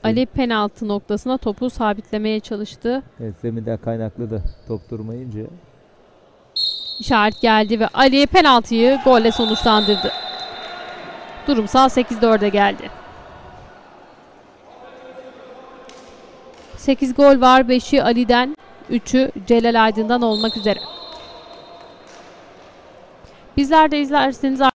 Ali penaltı noktasına topu sabitlemeye çalıştı. Evet, zeminden kaynaklı da top durmayınca. İşaret geldi ve Ali penaltıyı golle sonuçlandırdı. Durumsal 8-4'e geldi. 8 gol var. 5'i Ali'den, 3'ü Celal Aydın'dan olmak üzere. Bizler de izlerseniz